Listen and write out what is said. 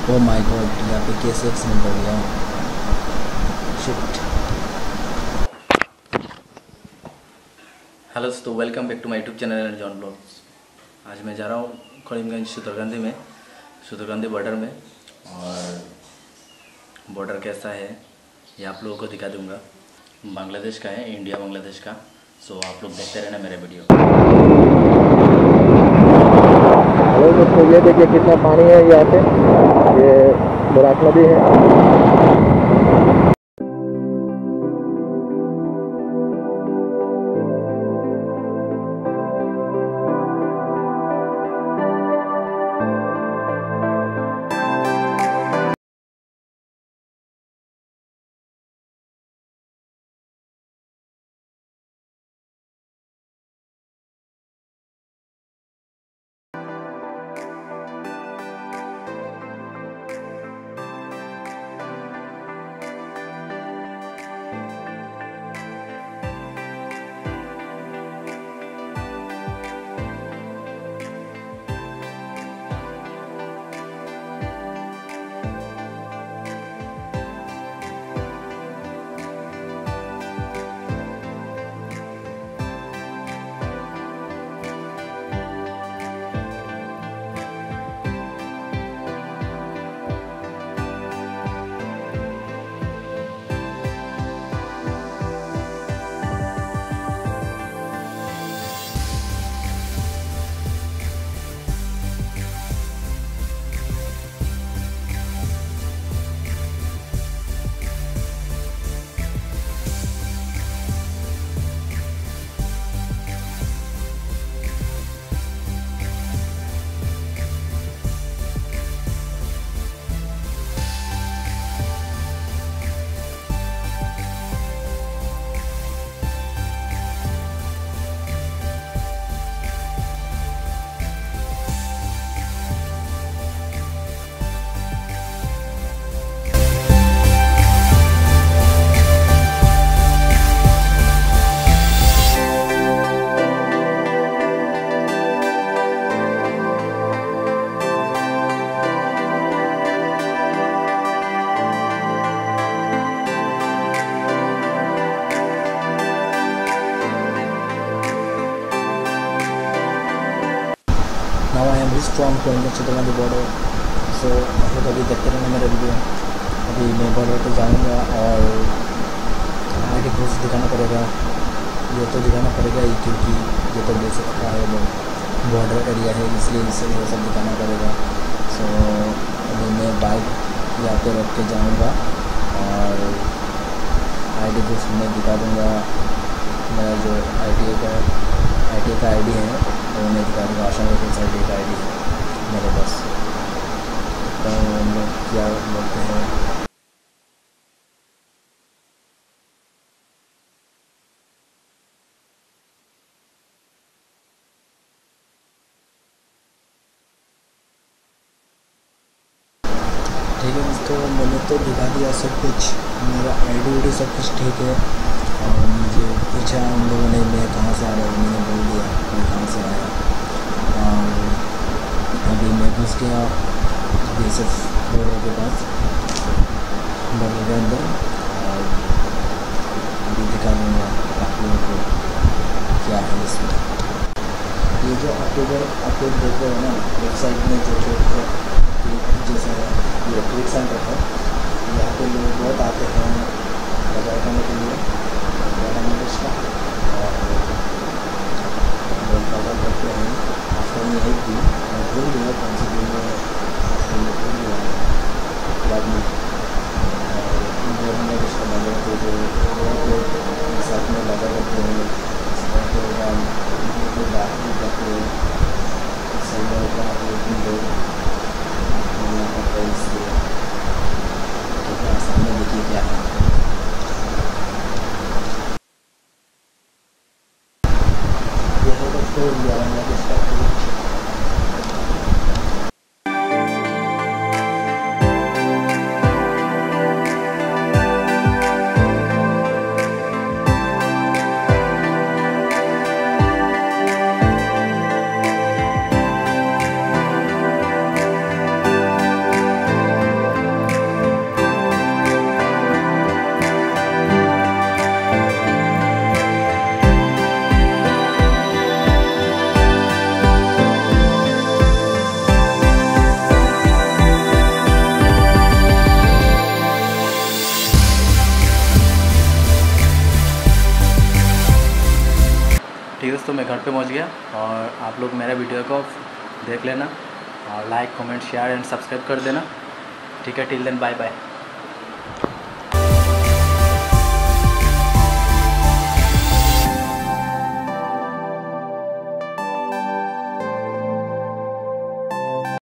Oh my God, यहाँ पे कैसे एक्सीडेंट हो गया। शिट। हेलो दोस्तों, welcome back to my YouTube channel John blogs. आज मैं जा रहा हूँ करीमगंज सुतरकांदी बॉर्डर में, और बॉर्डर कैसा है ये आप लोगों को दिखा दूँगा। बांग्लादेश का है, इंडिया बांग्लादेश का। सो आप लोग देखते रहना मेरे वीडियो। हेलो दोस्तों, ये देखिए कितना पानी है यहाँ पे। ये बराक नदी है। Now I am reach from Sutarkandi border. So आप लोग अभी देखते रहना मेरा वीडियो। अभी मैं बॉर्डर पर जाऊँगा और आगे प्रूफ दिखाना पड़ेगा। ये तो दिखाना पड़ेगा ही, क्योंकि ये तो देख सकता है बॉर्डर एरिया है, इसलिए इसे ये सब दिखाना पड़ेगा। सो अभी मैं बाइक यहाँ पे रख के जाऊँगा और ID प्रूफ मैं दिखा दूँगा। मेरा जो ITA का ID है वो मैं दिखा दूँगा। आशा वर्कर्स ID का ID है मेरे पास। तो हम लोग क्या बोलते हैं, ठीक है दोस्तों, मैंने तो दिखा दिया सब कुछ। मेरा ID सब कुछ ठीक है। और मुझे पूछा उन लोगों ने मैं कहाँ से आ रहा हूँ, मैंने बोल दिया मैं कहाँ से आया। और अभी मैं घुस गया BSF बॉर्डर के पास, बॉर्डर के अंदर। और अभी दिखा दूँगा आप लोगों को क्या है इसमें। ये जो आप लोग देख रहे हो ना, लेफ्ट साइड में जो जैसा है, ये ट्रेड सेंटर है। यहाँ पे लोग बहुत आते हैं बाजार करने के लिए, बांग्लादेश का। और बाजार करते हैं। आफ्टर में एक भी भूल गया कौन सी दिन में भूल गया बाद में। बांग्लादेश का बाजार को जो लोग साथ में बाजार करते हैं, जाते सही होगा लोग यहाँ पर। इसलिए तो सामने देखिए क्या है। ये है दोस्तों बांग्लादेश का। दोस्तों मैं घर पे पहुंच गया और आप लोग मेरा वीडियो को देख लेना और like comment share and subscribe कर देना। ठीक है, टिल देन बाय बाय।